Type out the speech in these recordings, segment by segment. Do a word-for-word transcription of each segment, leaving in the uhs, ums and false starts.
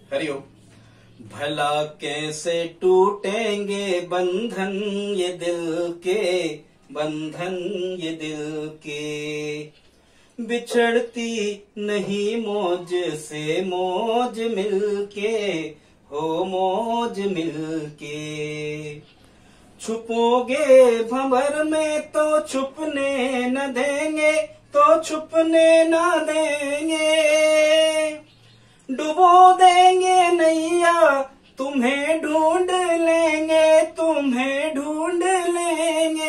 हरिओम। भला कैसे टूटेंगे बंधन ये दिल के, बंधन ये दिल के। बिछड़ती नहीं मौज से मौज मिलके, हो मौज मिलके। छुपोगे भंवर में तो छुपने न देंगे, तो छुपने न देंगे। डुबो देंगे नैया तुम्हें ढूंढ लेंगे, तुम्हें ढूंढ लेंगे।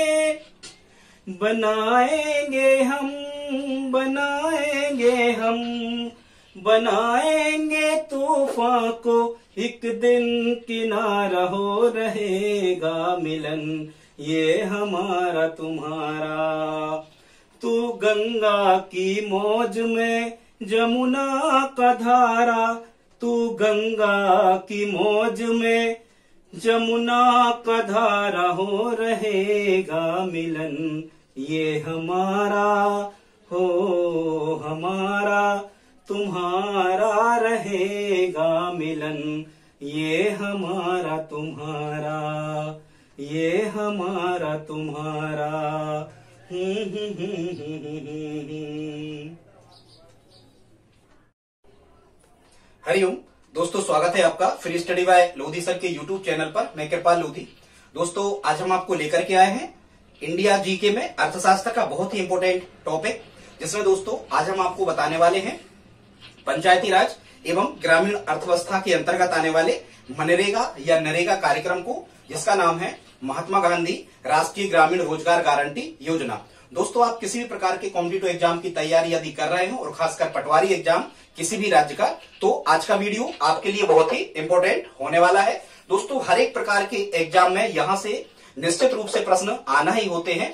बनाएंगे हम, बनाएंगे हम, बनाएंगे तूफान को एक दिन किनारा हो रहेगा मिलन ये हमारा तुम्हारा। तू गंगा की मौज में जमुना का धारा, तू गंगा की मौज में जमुना का धारा हो रहेगा मिलन ये हमारा, हो हमारा तुम्हारा रहेगा मिलन ये हमारा तुम्हारा, ये हमारा तुम्हारा। हम्म हम्म हम्म हम्म हम्म। हरिओम दोस्तों, स्वागत है आपका free study by Lodhi sir के यूट्यूब चैनल पर। मैं कृपाल लोधी। दोस्तों, आज हम आपको लेकर के आए हैं इंडिया जीके में अर्थशास्त्र का बहुत ही इंपॉर्टेंट टॉपिक, जिसमें दोस्तों आज हम आपको बताने वाले हैं पंचायती राज एवं ग्रामीण अर्थव्यवस्था के अंतर्गत आने वाले मनरेगा या नरेगा कार्यक्रम को, जिसका नाम है महात्मा गांधी राष्ट्रीय ग्रामीण रोजगार गारंटी योजना। दोस्तों, आप किसी भी प्रकार के कॉम्पिटिटिव एग्जाम की तैयारी यदि कर रहे हो और खासकर पटवारी एग्जाम किसी भी राज्य का, तो आज का वीडियो आपके लिए बहुत ही इंपॉर्टेंट होने वाला है। दोस्तों, हर एक प्रकार के एग्जाम में यहां से निश्चित रूप से प्रश्न आना ही होते हैं।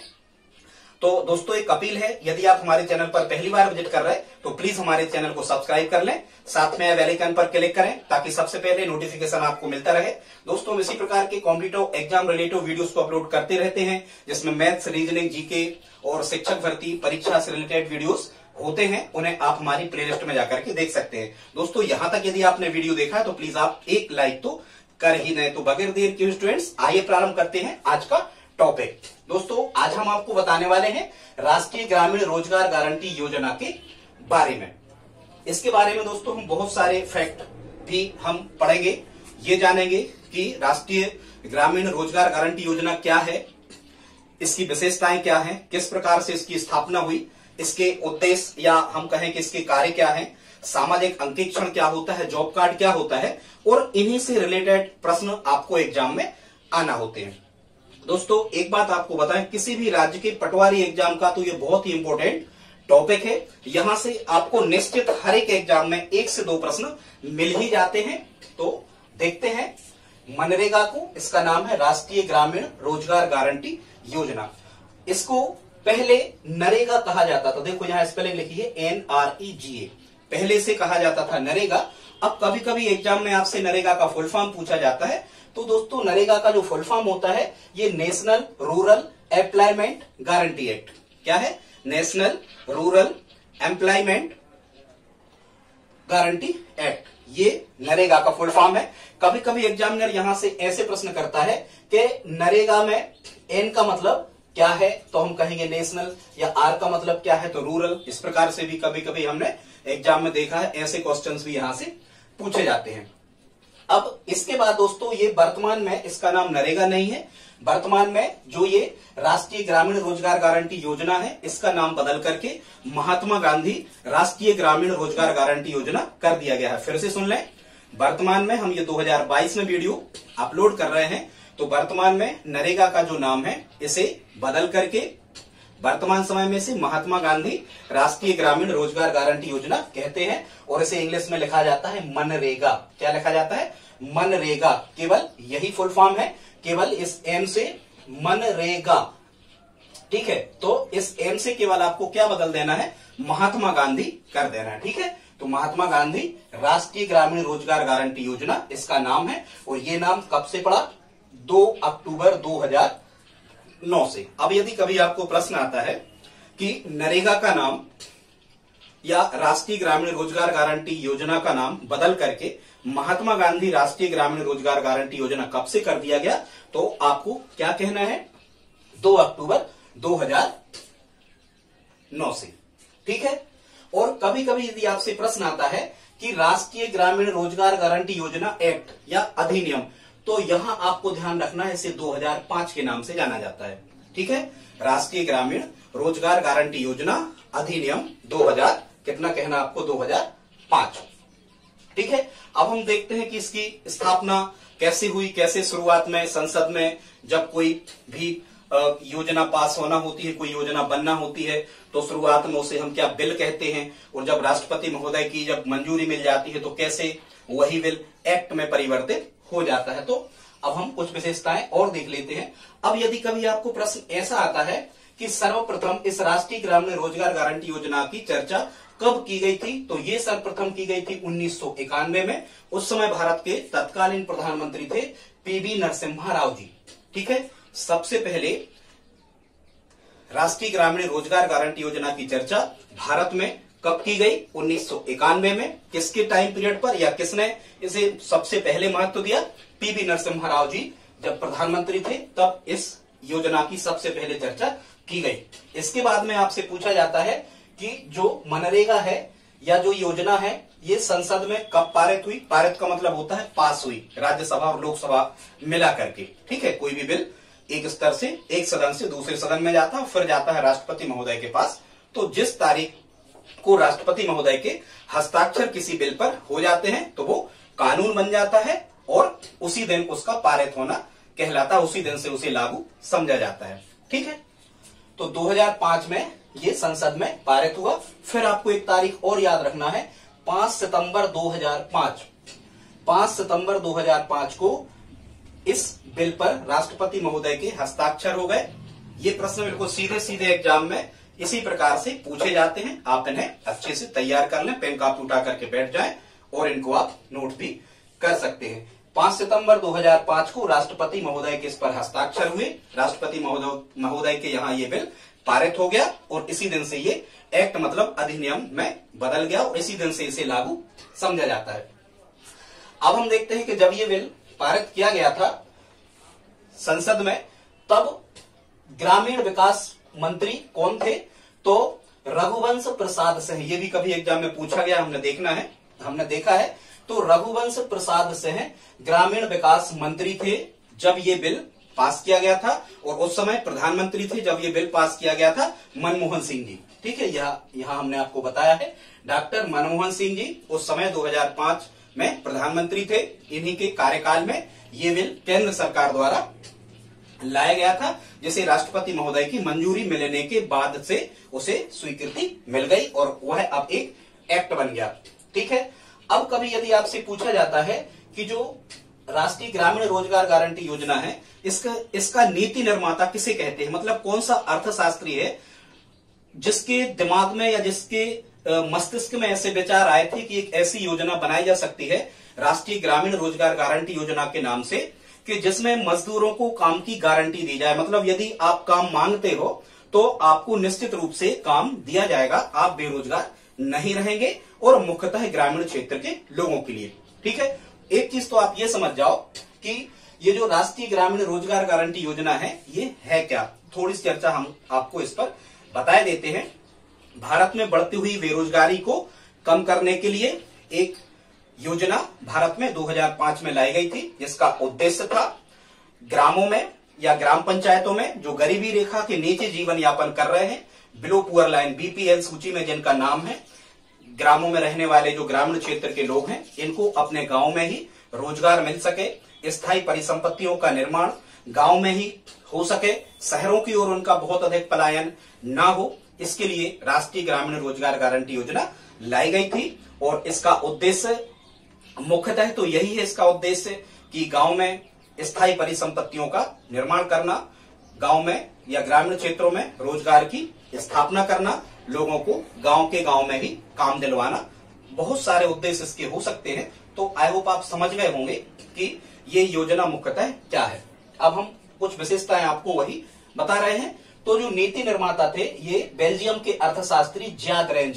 तो दोस्तों, एक अपील है, यदि आप हमारे चैनल पर पहली बार विजिट कर रहे हैं तो प्लीज हमारे चैनल को सब्सक्राइब कर लें, साथ में बेल आइकन पर क्लिक करें ताकि सबसे पहले नोटिफिकेशन आपको मिलता रहे। दोस्तों, हम इसी प्रकार के कॉम्पिटिटिव एग्जाम रिलेटेड वीडियोस को अपलोड करते रहते हैं, जिसमें मैथ्स, रीजनिंग, जीके और शिक्षक भर्ती परीक्षा से रिलेटेड वीडियोस होते हैं। उन्हें आप हमारी प्लेलिस्ट में जाकर के देख सकते हैं। दोस्तों, यहां तक यदि आपने वीडियो देखा है तो प्लीज आप एक लाइक तो कर ही नहीं। तो बगैर देर के स्टूडेंट्स, आइए प्रारंभ करते हैं आज का टॉपिक। दोस्तों, आज हम आपको बताने वाले हैं राष्ट्रीय ग्रामीण रोजगार गारंटी योजना के बारे में। इसके बारे में दोस्तों हम बहुत सारे फैक्ट भी हम पढ़ेंगे, ये जानेंगे कि राष्ट्रीय ग्रामीण रोजगार गारंटी योजना क्या है, इसकी विशेषताएं क्या हैं, किस प्रकार से इसकी स्थापना हुई, इसके उद्देश्य या हम कहें कि इसके कार्य क्या हैं, सामाजिक अंकेक्षण क्या होता है, जॉब कार्ड क्या होता है, और इन्हीं से रिलेटेड प्रश्न आपको एग्जाम में आना होते हैं। दोस्तों, एक बात आपको बताएं, किसी भी राज्य के पटवारी एग्जाम का तो ये बहुत ही इंपॉर्टेंट टॉपिक है। यहां से आपको निश्चित हर एक एग्जाम में एक से दो प्रश्न मिल ही जाते हैं। तो देखते हैं मनरेगा को, इसका नाम है राष्ट्रीय ग्रामीण रोजगार गारंटी योजना। इसको पहले नरेगा कहा जाता था। देखो यहां स्पेलिंग लिखी है एन आर ई जी ए, पहले से कहा जाता था नरेगा। अब कभी कभी एग्जाम में आपसे नरेगा का फुल फॉर्म पूछा जाता है। तो दोस्तों, नरेगा का जो फुल फॉर्म होता है ये national rural employment guarantee act. क्या है? National rural employment guarantee act, ये नरेगा का फुल फॉर्म है। कभी कभी एग्जामिनर यहां से ऐसे प्रश्न करता है कि नरेगा में एन का मतलब क्या है, तो हम कहेंगे नेशनल, या आर का मतलब क्या है तो रूरल। इस प्रकार से भी कभी कभी हमने एग्जाम में देखा है, ऐसे क्वेश्चंस भी यहां से पूछे जाते हैं। अब इसके बाद दोस्तों, ये वर्तमान में इसका नाम नरेगा नहीं है। वर्तमान में जो ये राष्ट्रीय ग्रामीण रोजगार गारंटी योजना है, इसका नाम बदल करके महात्मा गांधी राष्ट्रीय ग्रामीण रोजगार गारंटी योजना कर दिया गया है। फिर से सुन लें, वर्तमान में हम ये दो हजार बाईस में वीडियो अपलोड कर रहे हैं, तो वर्तमान में नरेगा का जो नाम है इसे बदल करके वर्तमान समय में से महात्मा गांधी राष्ट्रीय ग्रामीण रोजगार गारंटी योजना कहते हैं, और इसे इंग्लिश में लिखा जाता है मनरेगा। क्या लिखा जाता है? मनरेगा। केवल यही फुल फॉर्म है, केवल इस एम से मनरेगा। ठीक है, तो इस एम से केवल आपको क्या बदल देना है? महात्मा गांधी कर देना है। ठीक है, तो महात्मा गांधी राष्ट्रीय ग्रामीण रोजगार गारंटी योजना इसका नाम है, और ये नाम कब से पड़ा? दो अक्टूबर दो हजार नौ से। अब यदि कभी आपको प्रश्न आता है कि नरेगा का नाम या राष्ट्रीय ग्रामीण रोजगार गारंटी योजना का नाम बदल करके महात्मा गांधी राष्ट्रीय ग्रामीण रोजगार गारंटी योजना कब से कर दिया गया, तो आपको क्या कहना है, दो अक्टूबर दो हज़ार नौ से। ठीक है। और कभी कभी यदि आपसे प्रश्न आता है कि राष्ट्रीय ग्रामीण रोजगार गारंटी योजना एक्ट या अधिनियम, तो यहां आपको ध्यान रखना है इसे दो हज़ार पाँच के नाम से जाना जाता है। ठीक है। राष्ट्रीय ग्रामीण रोजगार गारंटी योजना अधिनियम दो हज़ार कितना कहना आपको, दो हज़ार पाँच। ठीक है। अब हम देखते हैं कि इसकी स्थापना कैसे हुई, कैसे शुरुआत में संसद में जब कोई भी योजना पास होना होती है, कोई योजना बनना होती है, तो शुरुआत में उसे हम क्या बिल कहते हैं, और जब राष्ट्रपति महोदय की जब मंजूरी मिल जाती है तो कैसे वही बिल एक्ट में परिवर्तित हो जाता है। तो अब हम कुछ विशेषताएं और देख लेते हैं। अब यदि कभी आपको प्रश्न ऐसा आता है कि सर्वप्रथम इस राष्ट्रीय ग्रामीण रोजगार गारंटी योजना की चर्चा कब की गई थी, तो ये सर्वप्रथम की गई थी उन्नीस सौ इक्यानवे में। उस समय भारत के तत्कालीन प्रधानमंत्री थे पीवी नरसिम्हा राव जी। ठीक है। सबसे पहले राष्ट्रीय ग्रामीण रोजगार गारंटी योजना की चर्चा भारत में कब की गई, उन्नीस सौ इक्यानवे में। किसके टाइम पीरियड पर, या किसने इसे सबसे पहले महत्व दिया, पीवी नरसिम्हा राव जी जब प्रधानमंत्री थे तब इस योजना की सबसे पहले चर्चा की गई। इसके बाद में आपसे पूछा जाता है कि जो मनरेगा है या जो योजना है ये संसद में कब पारित हुई। पारित का मतलब होता है पास हुई, राज्यसभा और लोकसभा मिला करके। ठीक है। कोई भी बिल एक स्तर से, एक सदन से दूसरे सदन में जाता है, फिर जाता है राष्ट्रपति महोदय के पास। तो जिस तारीख को राष्ट्रपति महोदय के हस्ताक्षर किसी बिल पर हो जाते हैं तो वो कानून बन जाता है और उसी दिन उसका पारित होना कहलाता है, उसी दिन से उसे लागू समझा जाता है। ठीक है। तो दो हज़ार पाँच में ये संसद में पारित हुआ। फिर आपको एक तारीख और याद रखना है, पांच सितंबर दो हज़ार पाँच। पांच सितंबर दो हज़ार पाँच को इस बिल पर राष्ट्रपति महोदय के हस्ताक्षर हो गए। ये प्रश्न बिल्कुल सीधे सीधे एग्जाम में इसी प्रकार से पूछे जाते हैं। आप इन्हें अच्छे से तैयार कर लें, पेन कापी उठा करके बैठ जाएं और इनको आप नोट भी कर सकते हैं। पांच सितंबर दो हज़ार पाँच को राष्ट्रपति महोदय के इस पर हस्ताक्षर हुए। राष्ट्रपति महोदय महोदय के यहाँ ये बिल पारित हो गया और इसी दिन से ये एक्ट मतलब अधिनियम में बदल गया और इसी दिन से इसे लागू समझा जाता है। अब हम देखते हैं कि जब ये बिल पारित किया गया था संसद में, तब ग्रामीण विकास मंत्री कौन थे, तो रघुवंश प्रसाद सिंह। ये भी कभी एग्जाम में पूछा गया, हमने देखना है, हमने देखा है। तो रघुवंश प्रसाद सिंह ग्रामीण विकास मंत्री थे जब ये बिल पास किया गया था, और उस समय प्रधानमंत्री थे जब ये बिल पास किया गया था मनमोहन सिंह जी। ठीक है। यह यहाँ हमने आपको बताया है, डॉक्टर मनमोहन सिंह जी उस समय दो हज़ार पाँच में प्रधानमंत्री थे। इन्हीं के कार्यकाल में ये बिल केंद्र सरकार द्वारा लाया गया था, जिसे राष्ट्रपति महोदय की मंजूरी मिलने के बाद से उसे स्वीकृति मिल गई और वह अब एक एक्ट बन गया। ठीक है। अब कभी यदि आपसे पूछा जाता है कि जो राष्ट्रीय ग्रामीण रोजगार गारंटी योजना है, इसका इसका नीति निर्माता किसे कहते हैं, मतलब कौन सा अर्थशास्त्री है जिसके दिमाग में या जिसके मस्तिष्क में ऐसे विचार आए थे कि एक ऐसी योजना बनाई जा सकती है राष्ट्रीय ग्रामीण रोजगार गारंटी योजना के नाम से, कि जिसमें मजदूरों को काम की गारंटी दी जाए। मतलब यदि आप काम मांगते हो तो आपको निश्चित रूप से काम दिया जाएगा, आप बेरोजगार नहीं रहेंगे, और मुख्यतः ग्रामीण क्षेत्र के लोगों के लिए। ठीक है। एक चीज तो आप ये समझ जाओ कि ये जो राष्ट्रीय ग्रामीण रोजगार गारंटी योजना है ये है क्या, थोड़ी सी चर्चा हम आपको इस पर बताए देते हैं। भारत में बढ़ती हुई बेरोजगारी को कम करने के लिए एक योजना भारत में दो हज़ार पाँच में लाई गई थी, जिसका उद्देश्य था ग्रामों में या ग्राम पंचायतों में जो गरीबी रेखा के नीचे जीवन यापन कर रहे हैं, बिलो पुअर लाइन बीपीएल सूची में जिनका नाम है, ग्रामों में रहने वाले जो ग्रामीण क्षेत्र के लोग हैं, इनको अपने गांव में ही रोजगार मिल सके, स्थायी परिसंपत्तियों का निर्माण गांव में ही हो सके, शहरों की ओर उनका बहुत अधिक पलायन ना हो, इसके लिए राष्ट्रीय ग्रामीण रोजगार गारंटी योजना लाई गई थी। और इसका उद्देश्य मुख्यतः तो यही है, इसका उद्देश्य कि गांव में स्थायी परिसंपत्तियों का निर्माण करना, गांव में या ग्रामीण क्षेत्रों में रोजगार की स्थापना करना, लोगों को गांव के गांव में ही काम दिलवाना। बहुत सारे उद्देश्य इसके हो सकते हैं। तो आई होप आप समझ गए होंगे कि ये योजना मुख्यतः क्या है। अब हम कुछ विशेषताएं आपको वही बता रहे हैं। तो जो नीति निर्माता थे ये बेल्जियम के अर्थशास्त्री ज्याद रेंज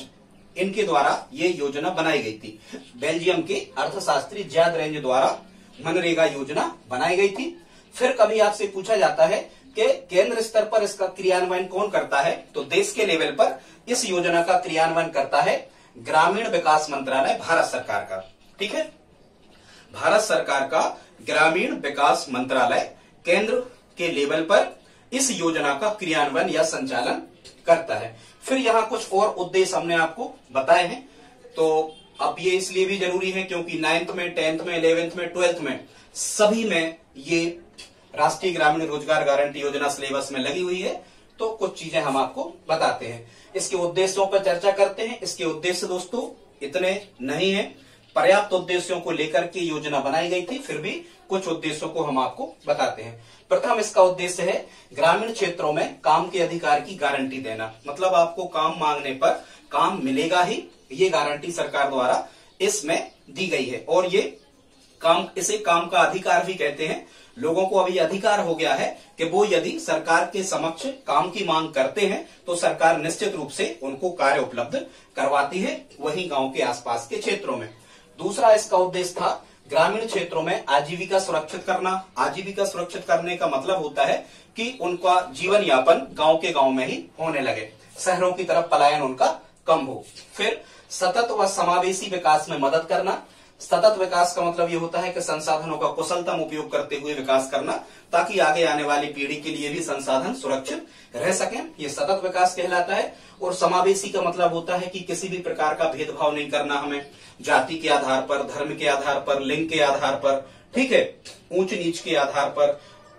इनके द्वारा ये योजना बनाई गई थी। बेल्जियम के अर्थशास्त्री ज्याद रेंज द्वारा मनरेगा योजना बनाई गई थी। फिर कभी आपसे पूछा जाता है कि केंद्र स्तर पर इसका क्रियान्वयन कौन करता है, तो देश के लेवल पर इस योजना का क्रियान्वयन करता है ग्रामीण विकास मंत्रालय भारत सरकार का। ठीक है, भारत सरकार का ग्रामीण विकास मंत्रालय केंद्र के लेवल पर इस योजना का क्रियान्वयन या संचालन करता है। फिर यहाँ कुछ और उद्देश्य हमने आपको बताए हैं, तो अब ये इसलिए भी जरूरी है क्योंकि नाइन्थ में, टेंथ में, इलेवेंथ में, ट्वेल्थ में सभी में ये राष्ट्रीय ग्रामीण रोजगार गारंटी योजना सिलेबस में लगी हुई है। तो कुछ चीजें हम आपको बताते हैं, इसके उद्देश्यों पर चर्चा करते हैं। इसके उद्देश्य दोस्तों इतने नहीं है, पर्याप्त उद्देश्यों को लेकर के योजना बनाई गई थी, फिर भी कुछ उद्देश्यों को हम आपको बताते हैं। प्रथम इसका उद्देश्य है ग्रामीण क्षेत्रों में काम के अधिकार की गारंटी देना, मतलब आपको काम मांगने पर काम मिलेगा ही, ये गारंटी सरकार द्वारा इसमें दी गई है। और ये काम, इसे काम का अधिकार भी कहते हैं। लोगों को अभी अधिकार हो गया है कि वो यदि सरकार के समक्ष काम की मांग करते हैं तो सरकार निश्चित रूप से उनको कार्य उपलब्ध करवाती है, वहीं गांव के आसपास के क्षेत्रों में। दूसरा इसका उद्देश्य था ग्रामीण क्षेत्रों में आजीविका सुरक्षित करना। आजीविका सुरक्षित करने का मतलब होता है कि उनका जीवन यापन गांव के गांव में ही होने लगे, शहरों की तरफ पलायन उनका कम हो। फिर सतत व समावेशी विकास में मदद करना। सतत विकास का मतलब ये होता है कि संसाधनों का कुशलतम उपयोग करते हुए विकास करना, ताकि आगे आने वाली पीढ़ी के लिए भी संसाधन सुरक्षित रह सकें, ये सतत विकास कहलाता है। और समावेशी का मतलब होता है कि किसी भी प्रकार का भेदभाव नहीं करना हमें, जाति के आधार पर, धर्म के आधार पर, लिंग के आधार पर, ठीक है, ऊंच नीच के आधार पर,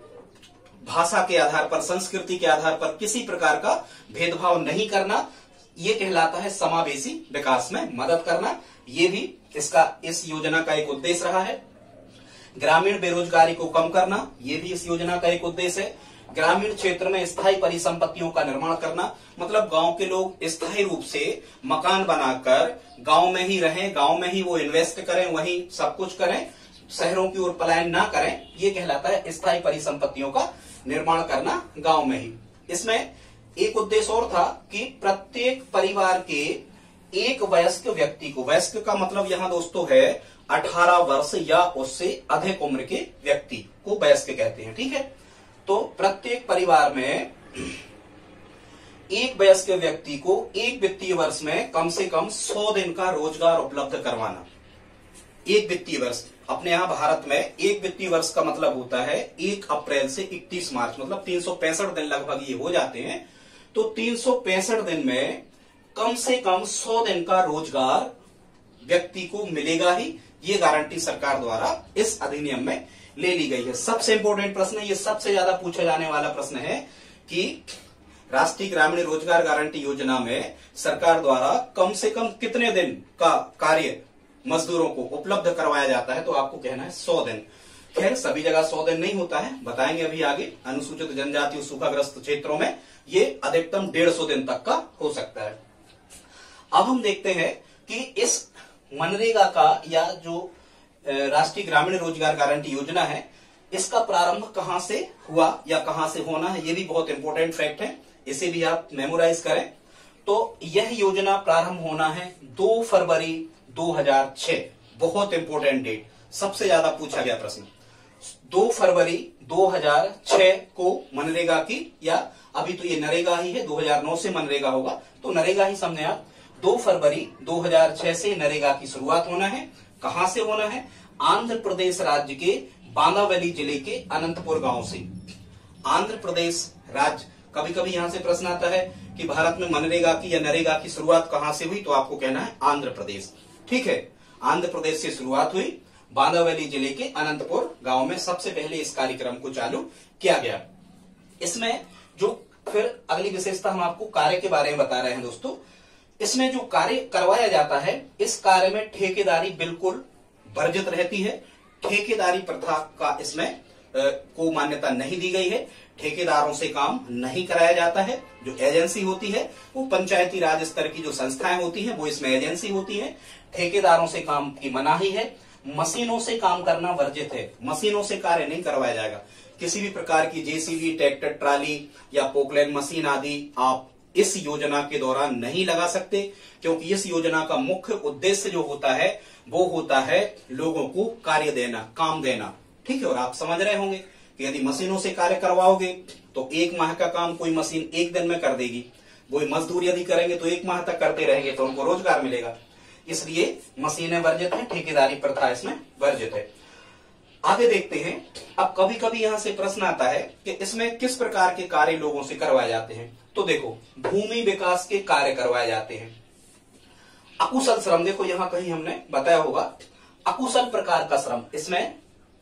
भाषा के आधार पर, संस्कृति के आधार पर किसी प्रकार का भेदभाव नहीं करना, ये कहलाता है समावेशी विकास में मदद करना। ये भी इसका, इस योजना का एक उद्देश्य रहा है। ग्रामीण बेरोजगारी को कम करना, ये भी इस योजना का एक उद्देश्य है। ग्रामीण क्षेत्र में स्थायी परिसंपत्तियों का निर्माण करना, मतलब गांव के लोग स्थायी रूप से मकान बनाकर गांव में ही रहें, गांव में ही वो इन्वेस्ट करें, वहीं सब कुछ करें, शहरों की ओर पलायन ना करें, ये कहलाता है स्थायी परिसंपत्तियों का निर्माण करना गांव में ही। इसमें एक उद्देश्य और था कि प्रत्येक परिवार के एक वयस्क व्यक्ति को, वयस्क का मतलब यहाँ दोस्तों है अठारह वर्ष या उससे अधिक उम्र के व्यक्ति को वयस्क कहते हैं। ठीक है, तो प्रत्येक परिवार में एक वयस्क व्यक्ति को एक वित्तीय वर्ष में कम से कम सौ दिन का रोजगार उपलब्ध करवाना। एक वित्तीय वर्ष, अपने यहाँ भारत में एक वित्तीय वर्ष का मतलब होता है एक अप्रैल से इकतीस मार्च, मतलब तीन सौ पैंसठ दिन लगभग ये हो जाते हैं। तो तीन सौ पैंसठ दिन में कम से कम सौ दिन का रोजगार व्यक्ति को मिलेगा ही, ये गारंटी सरकार द्वारा इस अधिनियम में ले ली गई है। सबसे इंपॉर्टेंट प्रश्न है, ये सबसे ज्यादा पूछा जाने वाला प्रश्न है कि राष्ट्रीय ग्रामीण रोजगार गारंटी योजना में सरकार द्वारा कम से कम कितने दिन का कार्य मजदूरों को उपलब्ध करवाया जाता है, तो आपको कहना है सौ दिन। खैर सभी जगह सौ दिन नहीं होता है, बताएंगे अभी आगे। अनुसूचित जनजाति और सूखाग्रस्त क्षेत्रों में ये अधिकतम डेढ़ सौ दिन तक का हो सकता है। अब हम देखते हैं कि इस मनरेगा का या जो राष्ट्रीय ग्रामीण रोजगार गारंटी योजना है, इसका प्रारंभ कहां से हुआ या कहां से होना है, ये भी बहुत इंपॉर्टेंट फैक्ट है, इसे भी आप मेमोराइज करें। तो यह योजना प्रारंभ होना है दो फरवरी दो हजार छह, बहुत इंपॉर्टेंट डेट, सबसे ज्यादा पूछा गया प्रश्न। दो फरवरी दो हजार छह को मनरेगा की, या अभी तो ये नरेगा ही है, दो हजार नौ से मनरेगा होगा, तो नरेगा ही समझे आप। दो फरवरी दो हजार छह से नरेगा की शुरुआत होना है। कहां से होना है? आंध्र प्रदेश राज्य के बांदावली जिले के अनंतपुर गांव से। आंध्र प्रदेश राज्य, कभी कभी यहां से प्रश्न आता है कि भारत में मनरेगा की या नरेगा की शुरुआत कहां से हुई, तो आपको कहना है आंध्र प्रदेश। ठीक है, आंध्र प्रदेश से शुरुआत हुई, बांदावली जिले के अनंतपुर गांव में सबसे पहले इस कार्यक्रम को चालू किया गया। इसमें जो फिर अगली विशेषता हम आपको कार्य के बारे में बता रहे हैं दोस्तों। इसमें जो कार्य करवाया जाता है, इस कार्य में ठेकेदारी बिल्कुल वर्जित रहती है। ठेकेदारी प्रथा का इसमें आ, को मान्यता नहीं दी गई है। ठेकेदारों से काम नहीं कराया जाता है। जो एजेंसी होती है वो पंचायती राज स्तर की जो संस्थाएं होती हैं वो इसमें एजेंसी होती है। ठेकेदारों से काम की मनाही है। मशीनों से काम करना वर्जित है। मशीनों से कार्य नहीं करवाया जाएगा। किसी भी प्रकार की जेसीबी, ट्रैक्टर, ट्राली या पोकलैन मशीन आदि आप इस योजना के दौरान नहीं लगा सकते, क्योंकि इस योजना का मुख्य उद्देश्य जो होता है वो होता है लोगों को कार्य देना, काम देना। ठीक है, और आप समझ रहे होंगे कि यदि मशीनों से कार्य करवाओगे तो एक माह का काम कोई मशीन एक दिन में कर देगी, वही मजदूर यदि करेंगे तो एक माह तक करते रहेंगे तो उनको रोजगार मिलेगा। इसलिए मशीनें वर्जित है, ठेकेदारी प्रथा इसमें वर्जित है। आगे देखते हैं। अब कभी कभी यहां से प्रश्न आता है कि इसमें किस प्रकार के कार्य लोगों से करवाए जाते हैं। तो देखो, भूमि विकास के कार्य करवाए जाते हैं। अकुशल श्रम, देखो यहां कहीं हमने बताया होगा अकुशल प्रकार का श्रम, इसमें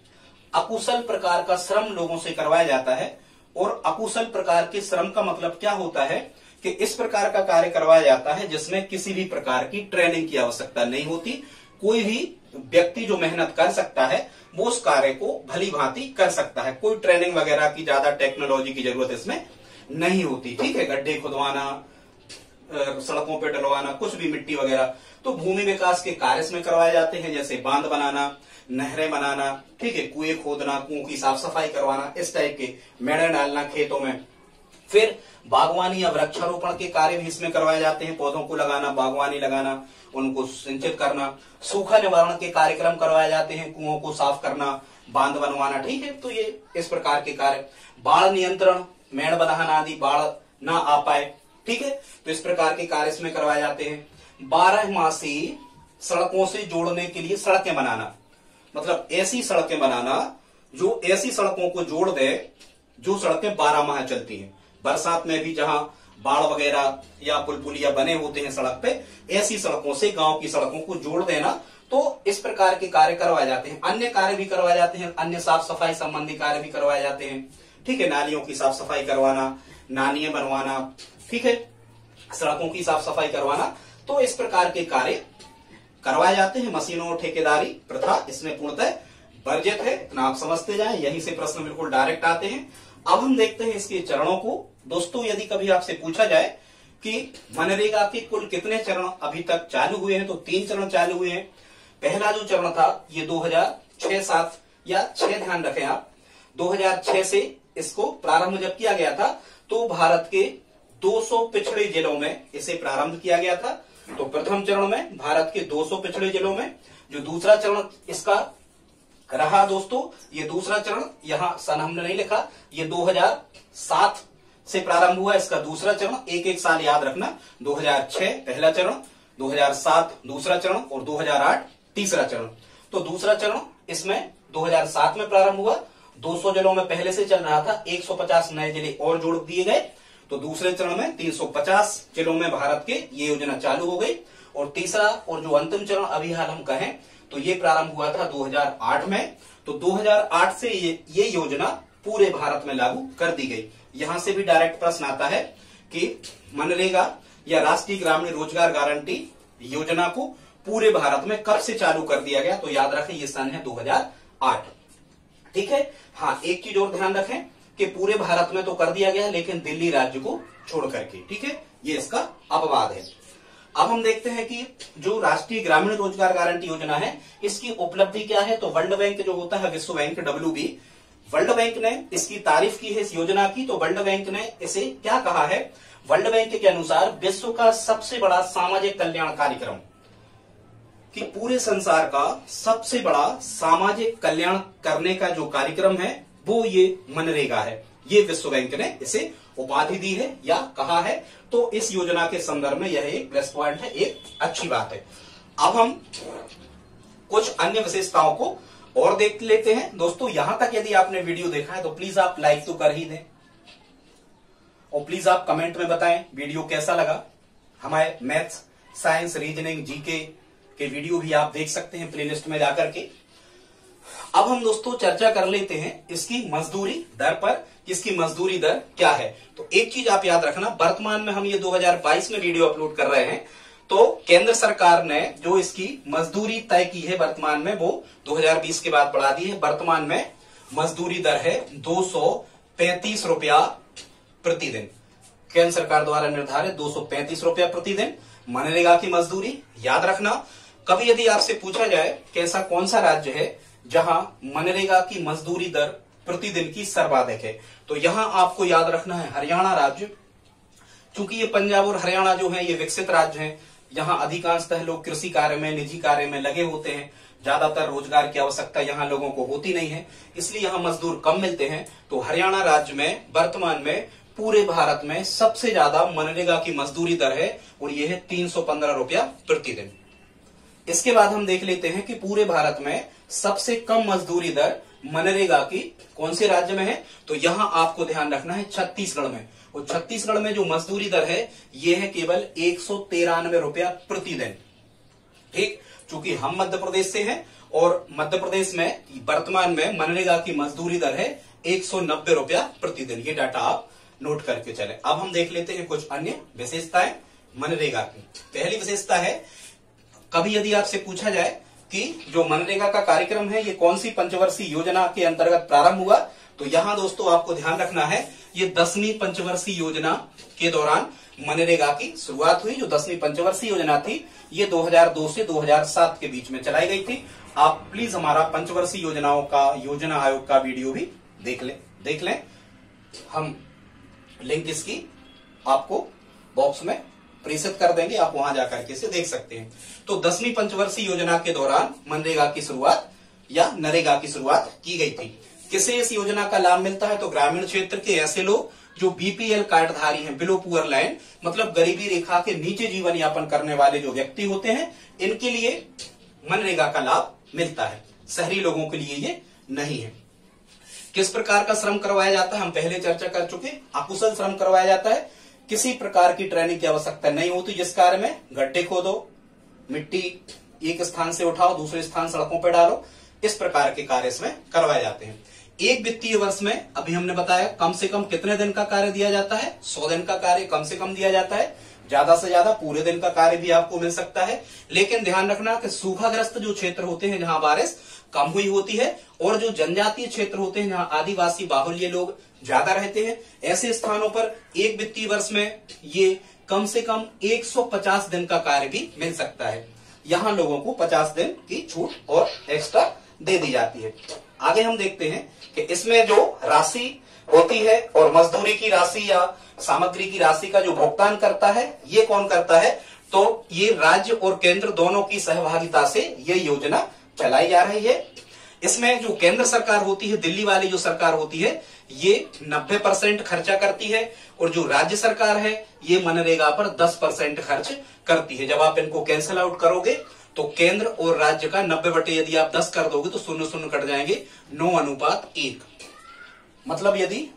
अकुशल प्रकार का श्रम लोगों से करवाया जाता है। और अकुशल प्रकार के श्रम का मतलब क्या होता है कि इस प्रकार का कार्य करवाया जाता है जिसमें किसी भी प्रकार की ट्रेनिंग की आवश्यकता नहीं होती। कोई भी व्यक्ति जो मेहनत कर सकता है वो उस कार्य को भली भांति कर सकता है। कोई ट्रेनिंग वगैरह की, ज्यादा टेक्नोलॉजी की जरूरत इसमें नहीं होती। ठीक है, गड्ढे खुदवाना, सड़कों पे डलवाना, कुछ भी मिट्टी वगैरह। तो भूमि विकास के कार्य इसमें करवाए जाते हैं, जैसे बांध बनाना, नहरें बनाना, ठीक है, कुएं खोदना, कुओं की साफ सफाई करवाना, इस टाइप के, मेड़े डालना खेतों में। फिर बागवानी या वृक्षारोपण के कार्य भी इसमें करवाए जाते हैं, पौधों को लगाना, बागवानी लगाना, उनको सिंचित करना। सूखा निवारण के कार्यक्रम करवाए जाते हैं, कुओं को साफ करना, बांध बनवाना। ठीक है, तो ये इस प्रकार के कार्य। बाढ़ नियंत्रण, मेड़ बंधाना आदि, बाढ़ ना आ पाए। ठीक है, तो इस प्रकार के कार्य इसमें करवाए जाते हैं। बारह मासी सड़कों से जोड़ने के लिए सड़कें बनाना, मतलब ऐसी सड़कें बनाना जो ऐसी सड़कों को जोड़ दे जो सड़कें बारह माह चलती हैं। बरसात में भी जहां बाढ़ वगैरह या पुल पुलिया बने होते हैं सड़क पे, ऐसी सड़कों से गांव की सड़कों को जोड़ देना। तो इस प्रकार के कार्य करवाए जाते हैं। अन्य कार्य भी करवाए जाते हैं, अन्य साफ सफाई संबंधी कार्य भी करवाए जाते हैं। ठीक है, नालियों की साफ सफाई करवाना, नालियां बनवाना, ठीक है, सड़कों की साफ सफाई करवाना। तो इस प्रकार के कार्य करवाए जाते हैं। मशीनों और ठेकेदारी प्रथा इसमें पूर्णतः वर्जित है। ना आप समझते जाएं, यहीं से प्रश्न बिल्कुल डायरेक्ट आते हैं। अब हम देखते हैं इसके चरणों को। दोस्तों, यदि कभी आपसे पूछा जाए कि मनरेगा के कुल कितने चरण अभी तक चालू हुए हैं, तो तीन चरण चालू हुए हैं। पहला जो चरण था ये दो हजार छह सात या छह, ध्यान रखें आप, दो हजार छह से इसको प्रारंभ जब किया गया था तो भारत के दो सौ पिछड़े जिलों में इसे प्रारंभ किया गया था। तो प्रथम चरण में भारत के दो सौ पिछड़े जिलों में। जो दूसरा चरण इसका रहा दोस्तों, ये दूसरा चरण, यहां सन हमने नहीं लिखा, ये दो हजार सात से प्रारंभ हुआ इसका दूसरा चरण। एक एक साल याद रखना, दो हजार छह पहला चरण, दो हजार सात दूसरा चरण और दो हजार आठ तीसरा चरण। तो दूसरा चरण इसमें दो हजार सात में प्रारंभ हुआ। दो सौ जिलों में पहले से चल रहा था, एक सौ पचास नए जिले और जोड़ दिए गए। तो दूसरे चरण में तीन सौ पचास जिलों में भारत के ये योजना चालू हो गई। और तीसरा और जो अंतिम चरण अभी हाल हम कहें तो ये प्रारंभ हुआ था दो हजार आठ में। तो दो हजार आठ से ये, ये योजना पूरे भारत में लागू कर दी गई। यहां से भी डायरेक्ट प्रश्न आता है कि मनरेगा या राष्ट्रीय ग्रामीण रोजगार गारंटी योजना को पूरे भारत में कब से चालू कर दिया गया, तो याद रखें ये सन है दो हजार आठ। ठीक है, हाँ, एक चीज और ध्यान रखें कि पूरे भारत में तो कर दिया गया, लेकिन दिल्ली राज्य को छोड़ करके। ठीक है, ये इसका अपवाद है। अब हम देखते हैं कि जो राष्ट्रीय ग्रामीण रोजगार गारंटी योजना है इसकी उपलब्धि क्या है। तो वर्ल्ड बैंक जो होता है, विश्व bank, W B, world bank ने इसकी तारीफ की है इस योजना की। तो वर्ल्ड बैंक ने इसे क्या कहा है, वर्ल्ड बैंक के अनुसार विश्व का सबसे बड़ा सामाजिक कल्याण कार्यक्रम, कि पूरे संसार का सबसे बड़ा सामाजिक कल्याण करने का जो कार्यक्रम है वो ये मनरेगा है। ये विश्व बैंक ने इसे उपाधि दी है या कहा है। तो इस योजना के संदर्भ में यह एक प्लस पॉइंट है, एक अच्छी बात है। अब हम कुछ अन्य विशेषताओं को और देख लेते हैं। दोस्तों, यहां तक यदि आपने वीडियो देखा है तो प्लीज आप लाइक तो कर ही दें और प्लीज आप कमेंट में बताएं वीडियो कैसा लगा। हमारे मैथ्स, साइंस, रीजनिंग, जीके के वीडियो भी आप देख सकते हैं प्लेलिस्ट में जाकर के। अब हम दोस्तों चर्चा कर लेते हैं इसकी मजदूरी दर पर, इसकी मजदूरी दर क्या है। तो एक चीज आप याद रखना, वर्तमान में हम ये दो हजार बाईस में वीडियो अपलोड कर रहे हैं, तो केंद्र सरकार ने जो इसकी मजदूरी तय की है वर्तमान में वो दो हजार बीस के बाद बढ़ा दी है। वर्तमान में मजदूरी दर है दो सौ पैंतीस रुपया प्रतिदिन, केंद्र सरकार द्वारा निर्धारित दो सौ पैंतीस रुपया प्रतिदिन मनरेगा की मजदूरी। याद रखना, कभी यदि आपसे पूछा जाए कि ऐसा कौन सा राज्य है जहां मनरेगा की मजदूरी दर प्रतिदिन की सर्वाधिक है, तो यहां आपको याद रखना है हरियाणा राज्य, चूंकि ये पंजाब और हरियाणा जो है ये विकसित राज्य हैं, यहाँ अधिकांशतः लोग कृषि कार्य में, निजी कार्य में लगे होते हैं, ज्यादातर रोजगार की आवश्यकता यहाँ लोगों को होती नहीं है, इसलिए यहाँ मजदूर कम मिलते हैं। तो हरियाणा राज्य में वर्तमान में पूरे भारत में सबसे ज्यादा मनरेगा की मजदूरी दर है और यह है तीन सौ पंद्रह रुपया प्रतिदिन। इसके बाद हम देख लेते हैं कि पूरे भारत में सबसे कम मजदूरी दर मनरेगा की कौन से राज्य में है। तो यहां आपको ध्यान रखना है छत्तीसगढ़ में, और छत्तीसगढ़ में जो मजदूरी दर है यह है केवल एक सौ तिरानवे रुपया प्रतिदिन। ठीक, चूंकि हम मध्य प्रदेश से हैं और मध्य प्रदेश में वर्तमान में मनरेगा की मजदूरी दर है एक सौ नब्बे रुपया प्रतिदिन। ये डाटा आप नोट करके चले। अब हम देख लेते हैं कुछ अन्य विशेषताएं मनरेगा की। पहली विशेषता है, कभी यदि आपसे पूछा जाए कि जो मनरेगा का कार्यक्रम है ये कौन सी पंचवर्षीय योजना के अंतर्गत प्रारंभ हुआ, तो यहां दोस्तों आपको ध्यान रखना है ये दसवीं पंचवर्षीय योजना के दौरान मनरेगा की शुरुआत हुई। जो दसवीं पंचवर्षीय योजना थी ये दो हज़ार दो से दो हज़ार सात के बीच में चलाई गई थी। आप प्लीज हमारा पंचवर्षीय योजनाओं का योजना आयोग का वीडियो भी देख लें देख लें हम लिंक इसकी आपको बॉक्स में प्रेषित कर देंगे, आप वहां जाकर के इसे देख सकते हैं। तो दसवीं पंचवर्षीय योजना के दौरान मनरेगा की शुरुआत या नरेगा की शुरुआत की गई थी। किसे इस योजना का लाभ मिलता है, तो ग्रामीण क्षेत्र के ऐसे लोग जो बीपीएल कार्डधारी हैं, बिलो पुअर लाइन, मतलब गरीबी रेखा के नीचे जीवन यापन करने वाले जो व्यक्ति होते हैं, इनके लिए मनरेगा का लाभ मिलता है। शहरी लोगों के लिए ये नहीं है। किस प्रकार का श्रम करवाया जाता है, हम पहले चर्चा कर चुके। अकुशल श्रम करवाया जाता है, किसी प्रकार की ट्रेनिंग की आवश्यकता नहीं होती। जिस कार्य में गड्ढे खोदो, मिट्टी एक स्थान से उठाओ, दूसरे स्थान सड़कों पर डालो, इस प्रकार के कार्य इसमें करवाए जाते हैं। एक वित्तीय वर्ष में अभी हमने बताया कम से कम कितने दिन का कार्य दिया जाता है, सौ दिन का कार्य कम से कम दिया जाता है। ज्यादा से ज्यादा पूरे दिन का कार्य भी आपको मिल सकता है। लेकिन ध्यान रखना कि सूखाग्रस्त जो क्षेत्र होते हैं जहां बारिश कम हुई होती है और जो जनजातीय क्षेत्र होते हैं जहां आदिवासी बाहुल्य लोग ज्यादा रहते हैं, ऐसे स्थानों पर एक वित्तीय वर्ष में ये कम से कम एक सौ पचास दिन का कार्य भी मिल सकता है। यहां लोगों को पचास दिन की छूट और एक्स्ट्रा दे दी जाती है। आगे हम देखते हैं कि इसमें जो राशि होती है और मजदूरी की राशि या सामग्री की राशि का जो भुगतान करता है ये कौन करता है, तो ये राज्य और केंद्र दोनों की सहभागिता से ये योजना चलाई जा रही है। इसमें जो केंद्र सरकार होती है, दिल्ली वाली जो सरकार होती है, ये नब्बे परसेंट खर्चा करती है और जो राज्य सरकार है ये मनरेगा पर दस परसेंट खर्च करती है। जब आप इनको कैंसिल आउट करोगे तो केंद्र और राज्य का नब्बे बटे यदि आप दस कर दोगे तो शून्य शून्य कट जाएंगे, नौ अनुपात एक। मतलब यदि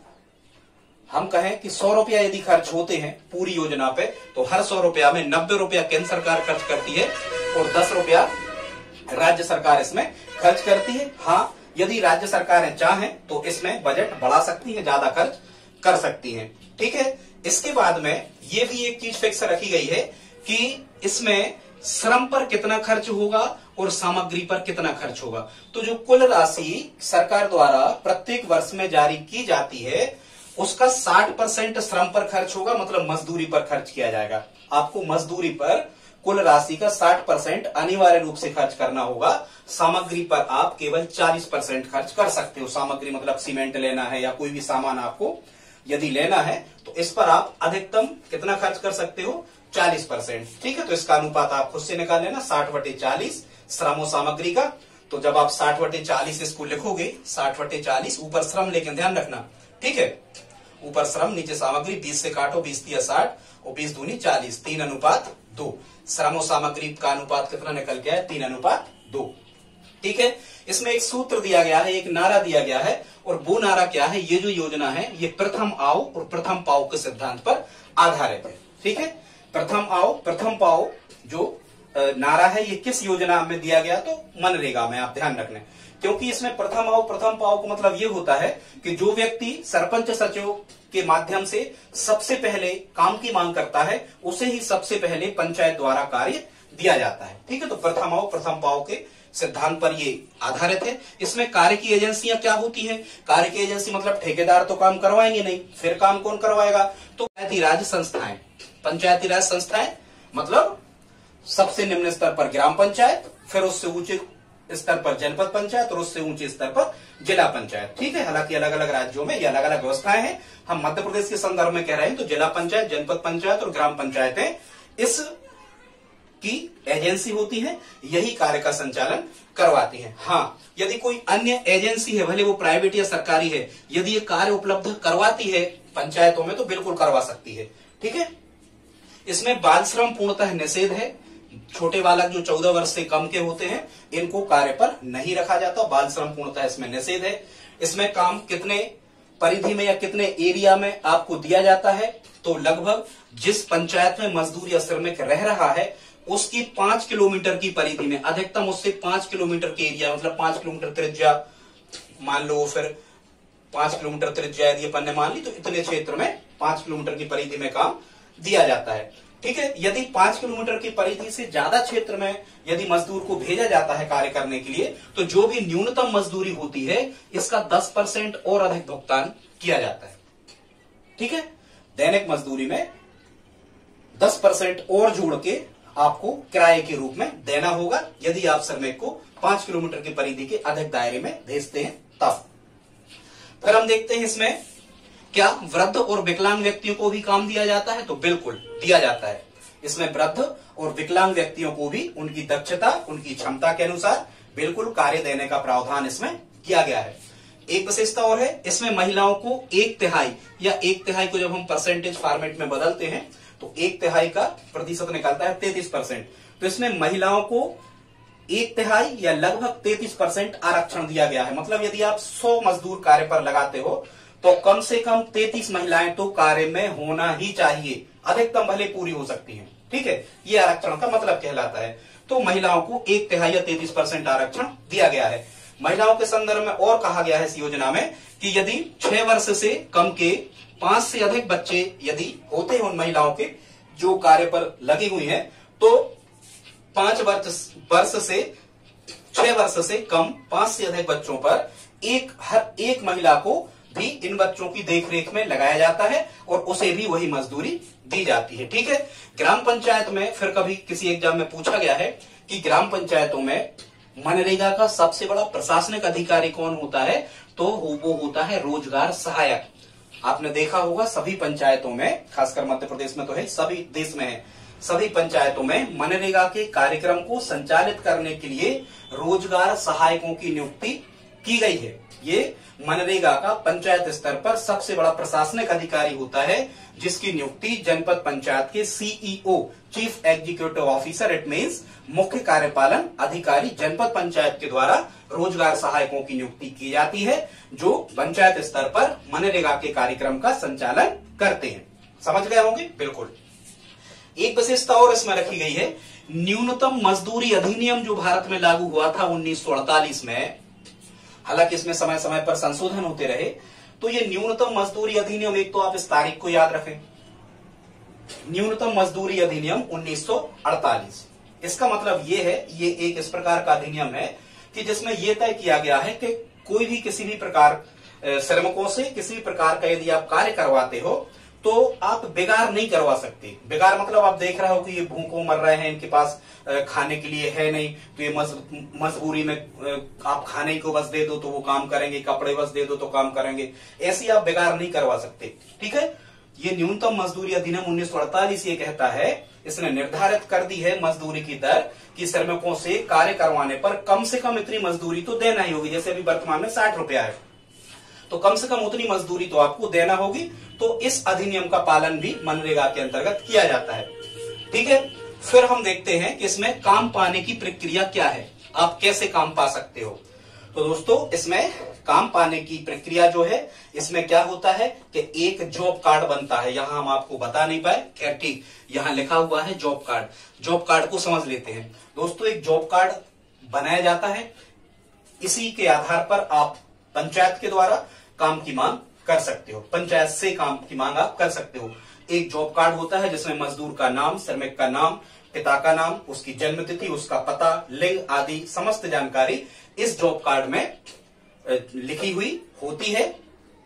हम कहें कि सौ रुपया यदि खर्च होते हैं पूरी योजना पे, तो हर सौ रुपया में नब्बे रुपया केंद्र सरकार खर्च करती है और दस रुपया राज्य सरकार इसमें खर्च करती है। हाँ, यदि राज्य सरकारें चाहें तो इसमें बजट बढ़ा सकती है, ज्यादा खर्च कर सकती हैं। ठीक है। इसके बाद में ये भी एक चीज फिक्स रखी गई है कि इसमें श्रम पर कितना खर्च होगा और सामग्री पर कितना खर्च होगा। तो जो कुल राशि सरकार द्वारा प्रत्येक वर्ष में जारी की जाती है उसका साठ परसेंट श्रम पर खर्च होगा, मतलब मजदूरी पर खर्च किया जाएगा। आपको मजदूरी पर कुल राशि का साठ परसेंट अनिवार्य रूप से खर्च करना होगा। सामग्री पर आप केवल चालीस परसेंट खर्च कर सकते हो। सामग्री मतलब सीमेंट लेना है या कोई भी सामान आपको यदि लेना है तो इस पर आप अधिकतम कितना खर्च कर सकते हो, चालीस परसेंट। ठीक है। तो इसका अनुपात आप खुद से निकाल लेना, साठ बटे चालीस श्रम और सामग्री का। तो जब आप साठ बटे चालीस इसको लिखोगे, साठ बटे चालीस, ऊपर श्रम लेकिन ध्यान रखना, ठीक है, ऊपर श्रम नीचे सामग्री, बीस से काटो, बीस तिया साठ और बीस दूनी चालीस, तीन अनुपात दो। श्रम और सामग्री का अनुपात कितना निकल गया है, तीन अनुपात दो। ठीक है। इसमें एक सूत्र दिया गया है, एक नारा दिया गया है और वो नारा क्या है, ये जो योजना है ये प्रथम आओ और प्रथम पाओ के सिद्धांत पर आधारित है। ठीक है। प्रथम आओ प्रथम पाओ जो नारा है ये किस योजना में दिया गया, तो मनरेगा में। आप ध्यान रखना, क्योंकि इसमें प्रथम आओ प्रथम पाओ का मतलब ये होता है कि जो व्यक्ति सरपंच सचिव के माध्यम से सबसे पहले काम की मांग करता है उसे ही सबसे पहले पंचायत द्वारा कार्य दिया जाता है। ठीक है। तो प्रथम आओ प्रथम पाओ के सिद्धांत पर ये आधारित है। इसमें कार्य की एजेंसियां क्या होती हैं, कार्य की एजेंसी मतलब ठेकेदार तो काम करवाएंगे नहीं, फिर काम कौन करवाएगा, तो पंचायती राज संस्थाएं। पंचायती राज संस्थाएं मतलब सबसे निम्न स्तर पर ग्राम पंचायत, फिर उससे ऊंचे स्तर पर जनपद पंचायत और उससे ऊंचे स्तर पर जिला पंचायत। ठीक है, हालांकि अलग अलग राज्यों में ये अलग अलग व्यवस्थाएं हैं। हम मध्य प्रदेश के संदर्भ में कह रहे हैं तो जिला पंचायत, जनपद पंचायत और ग्राम पंचायतें इस की एजेंसी होती है, यही कार्य का संचालन करवाती है। हाँ, यदि कोई अन्य एजेंसी है, भले वो प्राइवेट या सरकारी है, यदि ये कार्य उपलब्ध करवाती है पंचायतों में तो बिल्कुल करवा सकती है। ठीक है, इसमें बाल श्रम पूर्णतः निषेध है। छोटे बालक जो चौदह वर्ष से कम के होते हैं इनको कार्य पर नहीं रखा जाता, बाल श्रम पूर्णतः इसमें निषेध है। इसमें काम कितने परिधि में या कितने एरिया में आपको दिया जाता है, तो लगभग जिस पंचायत में मजदूर या श्रमिक रह रहा है उसकी पांच किलोमीटर की परिधि में, अधिकतम उससे पांच किलोमीटर के एरिया, मतलब पांच किलोमीटर त्रिज्या मान लो, फिर पांच किलोमीटर त्रिज्या यदि अपन ने मान ली तो इतने क्षेत्र में पांच किलोमीटर की परिधि में काम दिया जाता है। ठीक है, यदि पांच किलोमीटर की परिधि से ज्यादा क्षेत्र में यदि मजदूर को भेजा जाता है कार्य करने के लिए तो जो भी न्यूनतम मजदूरी होती है इसका दस परसेंट और अधिक भुगतान किया जाता है। ठीक है, दैनिक मजदूरी में दस परसेंट और जोड़ के आपको किराए के रूप में देना होगा यदि आप श्रमिक को पांच किलोमीटर की परिधि के अधिक दायरे में भेजते हैं तब। फिर हम देखते हैं इसमें क्या वृद्ध और विकलांग व्यक्तियों को भी काम दिया जाता है, तो बिल्कुल दिया जाता है। इसमें वृद्ध और विकलांग व्यक्तियों को भी उनकी दक्षता, उनकी क्षमता के अनुसार बिल्कुल कार्य देने का प्रावधान इसमें किया गया है। एक विशेषता और है, इसमें महिलाओं को एक तिहाई या एक तिहाई को जब हम परसेंटेज फॉर्मेट में बदलते हैं तो एक तिहाई का प्रतिशत निकलता है तैतीस परसेंट। तो इसमें महिलाओं को एक तिहाई या लगभग तैतीस परसेंट आरक्षण दिया गया है। मतलब यदि आप सौ मजदूर कार्य पर लगाते हो तो कम से कम तैतीस महिलाएं तो कार्य में होना ही चाहिए, अधिकतम भले पूरी हो सकती हैं। ठीक है, ये आरक्षण का मतलब कहलाता है। तो महिलाओं को एक तिहाई या तैतीस परसेंट आरक्षण दिया गया है। महिलाओं के संदर्भ में और कहा गया है इस योजना में कि यदि छह वर्ष से कम के पांच से अधिक बच्चे यदि होते हैं उन महिलाओं के जो कार्य पर लगी हुई हैं तो पांच वर्ष वर्ष से छह वर्ष से कम पांच से अधिक बच्चों पर एक हर एक महिला को भी इन बच्चों की देखरेख में लगाया जाता है और उसे भी वही मजदूरी दी जाती है। ठीक है, ग्राम पंचायत में फिर कभी किसी एग्जाम में पूछा गया है कि ग्राम पंचायतों में मनरेगा का सबसे बड़ा प्रशासनिक अधिकारी कौन होता है, तो वो होता है रोजगार सहायक। आपने देखा होगा सभी पंचायतों में, खासकर मध्य प्रदेश में तो है, सभी देश में है, सभी पंचायतों में मनरेगा के कार्यक्रम को संचालित करने के लिए रोजगार सहायकों की नियुक्ति की गई है। ये मनरेगा का पंचायत स्तर पर सबसे बड़ा प्रशासनिक अधिकारी होता है जिसकी नियुक्ति जनपद पंचायत के CEO, chief executive officer, it means मुख्य कार्यपालन अधिकारी जनपद पंचायत के द्वारा रोजगार सहायकों की नियुक्ति की जाती है जो पंचायत स्तर पर मनरेगा के कार्यक्रम का संचालन करते हैं। समझ गए होंगे? बिल्कुल। एक विशेषता और इसमें रखी गई है, न्यूनतम मजदूरी अधिनियम जो भारत में लागू हुआ था उन्नीस सौ अड़तालीस में, हालांकि इसमें समय समय पर संशोधन होते रहे, तो ये न्यूनतम मजदूरी अधिनियम, एक तो आप इस तारीख को याद रखें, न्यूनतम मजदूरी अधिनियम उन्नीस सौ अड़तालीस। इसका मतलब ये है, ये एक इस प्रकार का अधिनियम है कि जिसमें यह तय किया गया है कि कोई भी किसी भी प्रकार श्रमिकों से किसी भी प्रकार का यदि आप कार्य करवाते हो तो आप बेगार नहीं करवा सकते। बेगार मतलब आप देख रहे हो कि ये भूखों मर रहे हैं, इनके पास खाने के लिए है नहीं, तो ये मजबूरी में आप खाने को बस दे दो तो वो काम करेंगे, कपड़े बस दे दो तो काम करेंगे, ऐसी आप बेगार नहीं करवा सकते। ठीक है, ये न्यूनतम मजदूरी अधिनियम उन्नीस सौ अड़तालीस ये कहता है, इसने निर्धारित कर दी है मजदूरी की दर कि श्रमिकों से कार्य करवाने पर कम से कम इतनी मजदूरी तो देना ही होगी। जैसे अभी वर्तमान में साठ रुपया है तो कम से कम उतनी मजदूरी तो आपको देना होगी। तो इस अधिनियम का पालन भी मनरेगा के अंतर्गत किया जाता है। ठीक है, फिर हम देखते हैं कि इसमें काम पाने की प्रक्रिया क्या है, आप कैसे काम पा सकते हो। तो दोस्तों इसमें काम पाने की प्रक्रिया जो है, इसमें क्या होता है कि एक जॉब कार्ड बनता है। यहां हम आपको बता नहीं पाए, खैर ठीक, यहां लिखा हुआ है जॉब कार्ड। जॉब कार्ड को समझ लेते हैं दोस्तों। एक जॉब कार्ड बनाया जाता है, इसी के आधार पर आप पंचायत के द्वारा काम की मांग कर सकते हो, पंचायत से काम की मांग आप कर सकते हो। एक जॉब कार्ड होता है जिसमें मजदूर का नाम, श्रमिक का नाम, पिता का नाम, उसकी जन्म तिथि, उसका पता, लिंग आदि समस्त जानकारी इस जॉब कार्ड में लिखी हुई होती है।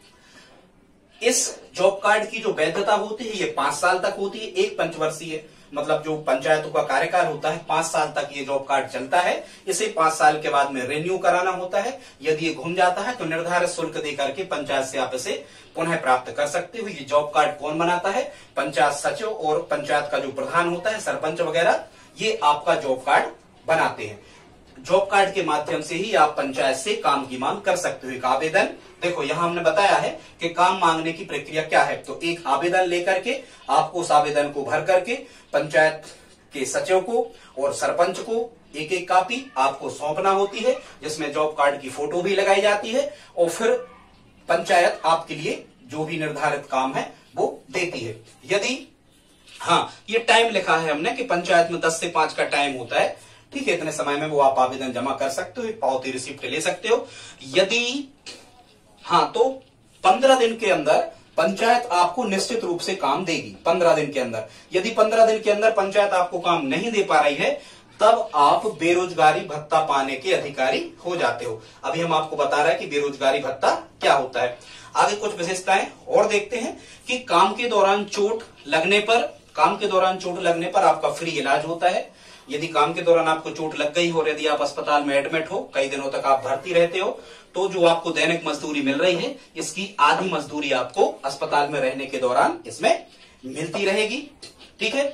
इस जॉब कार्ड की जो वैधता होती है ये पांच साल तक होती है, एक पंचवर्षीय मतलब जो पंचायतों का कार्यकाल होता है पांच साल तक ये जॉब कार्ड चलता है। इसे पांच साल के बाद में रिन्यू कराना होता है। यदि ये घूम जाता है तो निर्धारित शुल्क देकर के पंचायत से आप इसे पुनः प्राप्त कर सकते हो। ये जॉब कार्ड कौन बनाता है? पंचायत सचिव और पंचायत का जो प्रधान होता है, सरपंच वगैरह, ये आपका जॉब कार्ड बनाते हैं। जॉब कार्ड के माध्यम से ही आप पंचायत से काम की मांग कर सकते हो। एक आवेदन, देखो यहां हमने बताया है कि काम मांगने की प्रक्रिया क्या है। तो एक आवेदन लेकर के आपको उस आवेदन को भर करके पंचायत के सचिव को और सरपंच को एक एक कॉपी आपको सौंपना होती है, जिसमें जॉब कार्ड की फोटो भी लगाई जाती है और फिर पंचायत आपके लिए जो भी निर्धारित काम है वो देती है। यदि हाँ, ये टाइम लिखा है हमने कि पंचायत में दस से पांच का टाइम होता है, ठीक है, इतने समय में वो आप आवेदन जमा कर सकते हो, पावती रिसिप्ट ले सकते हो। यदि हाँ, तो पंद्रह दिन के अंदर पंचायत आपको निश्चित रूप से काम देगी। पंद्रह दिन के अंदर, यदि पंद्रह दिन के अंदर पंचायत आपको काम नहीं दे पा रही है, तब आप बेरोजगारी भत्ता पाने के अधिकारी हो जाते हो। अभी हम आपको बता रहे हैं कि बेरोजगारी भत्ता क्या होता है। आगे कुछ विशेषताएं और देखते हैं कि काम के दौरान चोट लगने पर काम के दौरान चोट लगने पर आपका फ्री इलाज होता है। यदि काम के दौरान आपको चोट लग गई हो और यदि आप अस्पताल में एडमिट हो, कई दिनों तक आप भर्ती रहते हो, तो जो आपको दैनिक मजदूरी मिल रही है, इसकी आधी मजदूरी आपको अस्पताल में रहने के दौरान इसमें मिलती रहेगी। ठीक है।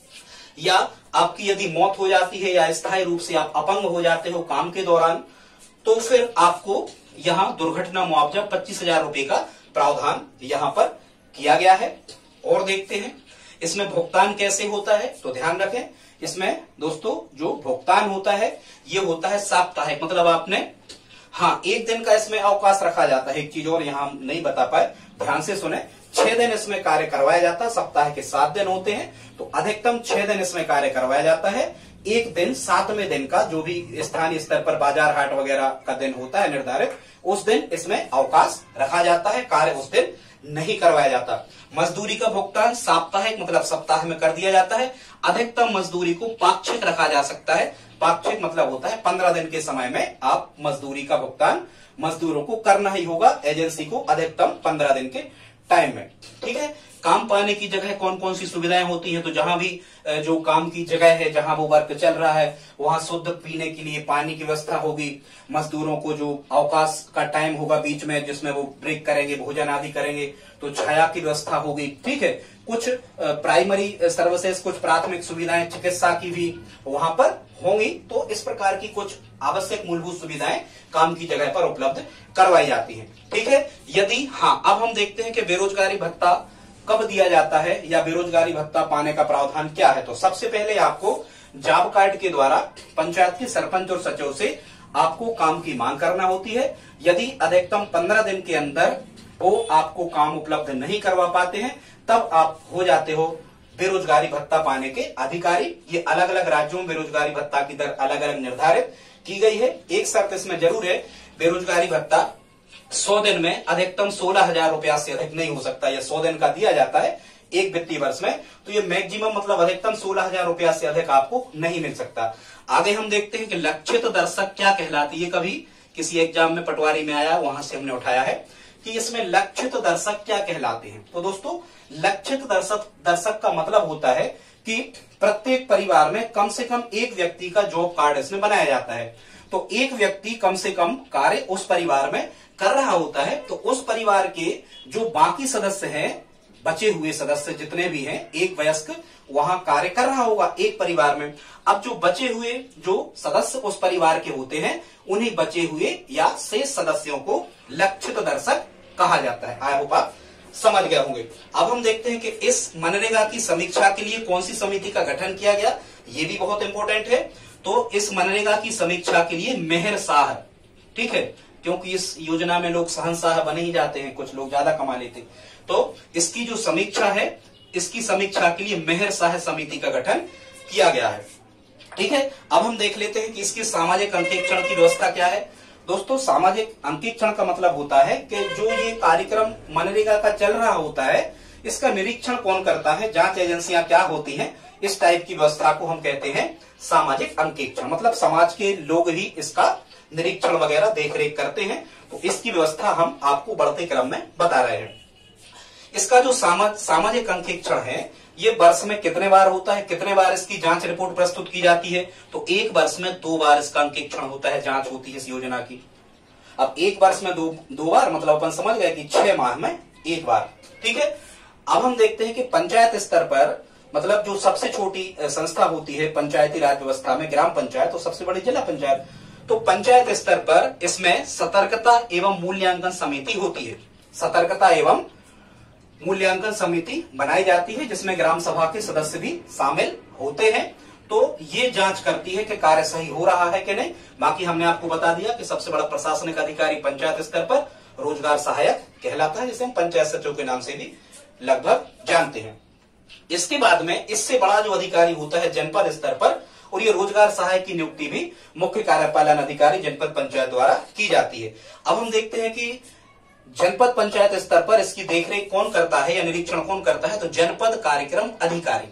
या आपकी यदि मौत हो जाती है या स्थायी रूप से आप अपंग हो जाते हो काम के दौरान, तो फिर आपको यहां दुर्घटना मुआवजा पच्चीस हजार रुपए का प्रावधान यहां पर किया गया है। और देखते हैं इसमें भुगतान कैसे होता है। तो ध्यान रखें, इसमें दोस्तों जो भुगतान होता है ये होता है साप्ताहिक, मतलब आपने हाँ एक दिन का इसमें अवकाश रखा जाता है। एक चीज और यहां हम नहीं बता पाए, ध्यान से सुने। छह दिन इसमें कार्य करवाया जाता है, सप्ताह के सात दिन होते हैं, तो अधिकतम छह दिन इसमें कार्य करवाया जाता है। एक दिन सातवें दिन का जो भी स्थानीय स्तर पर बाजार हाट वगैरह का दिन होता है निर्धारित, उस दिन इसमें अवकाश रखा जाता है, कार्य उस दिन नहीं करवाया जाता। मजदूरी का भुगतान साप्ताहिक मतलब सप्ताह में कर दिया जाता है। अधिकतम मजदूरी को पाक्षिक रखा जा सकता है। पाक्षिक मतलब होता है पंद्रह दिन के समय में आप मजदूरी का भुगतान मजदूरों को करना ही होगा, एजेंसी को अधिकतम पंद्रह दिन के टाइम में। ठीक है। काम पाने की जगह कौन कौन सी सुविधाएं होती हैं, तो जहां भी जो काम की जगह है, जहां वो वर्क चल रहा है, वहां शुद्ध पीने के लिए पानी की व्यवस्था होगी। मजदूरों को जो अवकाश का टाइम होगा बीच में जिसमें वो ब्रेक करेंगे, भोजन आदि करेंगे, तो छाया की व्यवस्था होगी। ठीक है। कुछ प्राइमरी सर्विसेज, कुछ प्राथमिक सुविधाएं चिकित्सा की भी वहां पर होंगी। तो इस प्रकार की कुछ आवश्यक मूलभूत सुविधाएं काम की जगह पर उपलब्ध करवाई जाती हैं। ठीक है। यदि हाँ, अब हम देखते हैं कि बेरोजगारी भत्ता कब दिया जाता है या बेरोजगारी भत्ता पाने का प्रावधान क्या है। तो सबसे पहले आपको जॉब कार्ड के द्वारा पंचायत के सरपंच और सचिव से आपको काम की मांग करना होती है। यदि अधिकतम पंद्रह दिन के अंदर वो आपको काम उपलब्ध नहीं करवा पाते हैं, तब आप हो जाते हो बेरोजगारी भत्ता पाने के अधिकारी। ये अलग अलग राज्यों में बेरोजगारी भत्ता की दर अलग अलग निर्धारित की गई है। एक शर्त इसमें जरूर है, बेरोजगारी भत्ता सौ दिन में अधिकतम सोलह हजार रुपया से अधिक नहीं हो सकता। यह सौ दिन का दिया जाता है एक वित्तीय वर्ष में, तो ये मैक्सिमम मतलब अधिकतम सोलह हजार रुपया से अधिक आपको नहीं मिल सकता। आगे हम देखते हैं कि लक्षित दर्शक क्या कहलाती है। कभी किसी एग्जाम में पटवारी में आया, वहां से हमने उठाया है कि इसमें लक्षित दर्शक क्या कहलाते हैं। तो दोस्तों लक्षित दर्शक दर्शक का मतलब होता है कि प्रत्येक परिवार में कम से कम एक व्यक्ति का जॉब कार्ड इसमें बनाया जाता है। तो एक व्यक्ति कम से कम कार्य उस परिवार में कर रहा होता है, तो उस परिवार के जो बाकी सदस्य हैं, बचे हुए सदस्य जितने भी हैं, एक वयस्क वहां कार्य कर रहा होगा एक परिवार में। अब जो बचे हुए जो सदस्य उस परिवार के होते हैं, उन्हीं बचे हुए या शेष सदस्यों को लक्षित दर्शक कहा जाता है। आई होप आप समझ गए होंगे। अब हम देखते हैं कि इस मनरेगा की समीक्षा के लिए कौन सी समिति का गठन किया गया, ये भी बहुत इंपॉर्टेंट है। तो इस मनरेगा की समीक्षा के लिए मेहर शाह, ठीक है, क्योंकि इस योजना में लोग शहंशाह बने ही जाते हैं, कुछ लोग ज्यादा कमा लेते, तो इसकी जो समीक्षा है, इसकी समीक्षा के लिए मेहर शाह समिति का गठन किया गया है। ठीक है। अब हम देख लेते हैं कि इसके सामाजिक अंकेक्षण की व्यवस्था क्या है। दोस्तों सामाजिक अंकेक्षण का मतलब होता है कि जो ये कार्यक्रम मनरेगा का चल रहा होता है, इसका निरीक्षण कौन करता है, जांच एजेंसियां क्या होती हैं, इस टाइप की व्यवस्था को हम कहते हैं सामाजिक अंकेक्षण। मतलब समाज के लोग ही इसका निरीक्षण वगैरह देखरेख करते हैं। तो इसकी व्यवस्था हम आपको बढ़ते क्रम में बता रहे हैं। इसका जो सामाजिक अंकेक्षण है ये वर्ष में कितने बार होता है, कितने बार इसकी जांच रिपोर्ट प्रस्तुत की जाती है? तो एक वर्ष में दो बार इसका अंकेक्षण होता है, जांच होती है इस योजना की। अब एक वर्ष में दो दो बार मतलब अपन समझ गए कि छह माह में एक बार। ठीक है, अब हम देखते हैं कि पंचायत स्तर पर मतलब जो सबसे छोटी संस्था होती है पंचायती राज व्यवस्था में, ग्राम पंचायत, तो सबसे बड़ी जिला पंचायत। तो पंचायत स्तर पर इसमें सतर्कता एवं मूल्यांकन समिति होती है, सतर्कता एवं मूल्यांकन समिति बनाई जाती है, जिसमें ग्राम सभा के सदस्य भी शामिल होते हैं। तो ये जांच करती है कि कार्य सही हो रहा है कि नहीं। बाकी हमने आपको बता दिया कि सबसे बड़ा प्रशासनिक अधिकारी पंचायत स्तर पर रोजगार सहायक कहलाता है, जिसे हम पंचायत सचिव के नाम से भी लगभग जानते हैं। इसके बाद में इससे बड़ा जो अधिकारी होता है जनपद स्तर पर, और ये रोजगार सहायक की नियुक्ति भी मुख्य कार्यपालन अधिकारी जनपद पंचायत द्वारा की जाती है। अब हम देखते हैं कि जनपद पंचायत स्तर पर इसकी देखरेख कौन करता है या निरीक्षण कौन करता है? तो जनपद कार्यक्रम अधिकारी,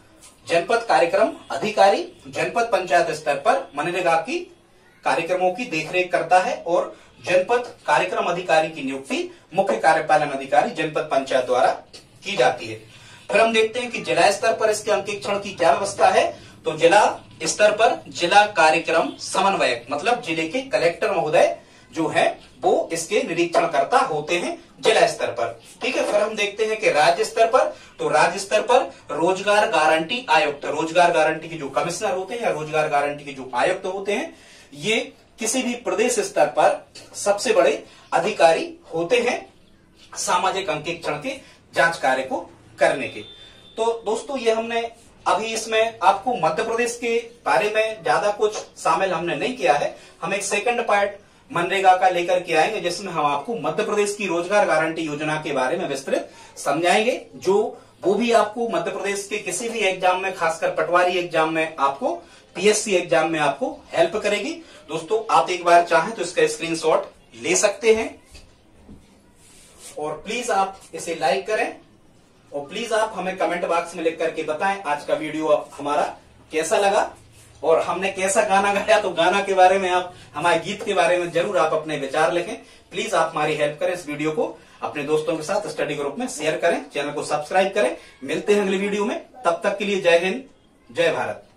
जनपद कार्यक्रम अधिकारी जनपद पंचायत स्तर पर मनरेगा की कार्यक्रमों की देखरेख करता है, और जनपद कार्यक्रम अधिकारी की नियुक्ति मुख्य कार्यपालन अधिकारी जनपद पंचायत द्वारा की जाती है। फिर हम देखते हैं कि जिला स्तर पर इसके अंकेक्षण की क्या व्यवस्था है। तो जिला स्तर पर जिला कार्यक्रम समन्वयक मतलब जिले के कलेक्टर महोदय जो है वो इसके निरीक्षणकर्ता होते हैं जिला स्तर पर। ठीक है, फिर हम देखते हैं कि राज्य स्तर पर, तो राज्य स्तर पर रोजगार गारंटी आयुक्त, रोजगार गारंटी के जो कमिश्नर होते हैं या रोजगार गारंटी के जो आयुक्त होते हैं, ये किसी भी प्रदेश स्तर पर सबसे बड़े अधिकारी होते हैं सामाजिक अंकेक्षण के जांच कार्य को करने के। तो दोस्तों ये हमने अभी इसमें आपको मध्य प्रदेश के बारे में ज्यादा कुछ शामिल हमने नहीं किया है। हम एक सेकंड पार्ट मनरेगा का लेकर के आएंगे, जिसमें हम आपको मध्य प्रदेश की रोजगार गारंटी योजना के बारे में विस्तृत समझाएंगे, जो वो भी आपको मध्य प्रदेश के किसी भी एग्जाम में, खासकर पटवारी एग्जाम में, आपको पीएससी एग्जाम में आपको हेल्प करेगी। दोस्तों आप एक बार चाहें तो इसका स्क्रीनशॉट ले सकते हैं, और प्लीज आप इसे लाइक करें, और प्लीज आप हमें कमेंट बॉक्स में लिख करके बताएं आज का वीडियो हमारा कैसा लगा, और हमने कैसा गाना गाया। तो गाना के बारे में आप, हमारे गीत के बारे में जरूर आप अपने विचार लिखें। प्लीज आप हमारी हेल्प करें, इस वीडियो को अपने दोस्तों के साथ स्टडी ग्रुप में शेयर करें, चैनल को सब्सक्राइब करें। मिलते हैं अगली वीडियो में, तब तक के लिए जय हिंद, जय भारत।